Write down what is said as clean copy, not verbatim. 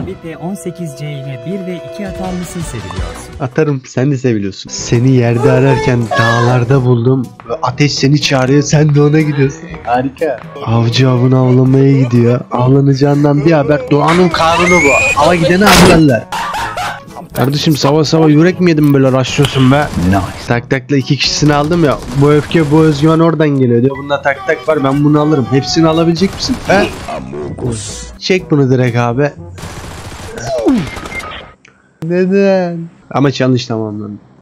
Abi P18C ile 1 ve 2 atar mısın, seviliyorsun? Atarım, sen de seviliyorsun. Seni yerde ararken dağlarda buldum. Ateş seni çağırıyor, sen de ona gidiyorsun. Harika. Avcı avını avlamaya gidiyor. Avlanacağından bir haber. Doğanın kanunu bu. Ava gideni avlarlar. Kardeşim sabah sabah yürek mi yedin böyle raşlıyorsun be? Nice. Tak takla 2 kişisini aldım ya. Bu öfke, bu özgüven oradan geliyor diyor. Bunda tak tak var, ben bunu alırım. Hepsini alabilecek misin? He? Çek bunu direkt abi. Neden? Amaç yanlış tamamlandı.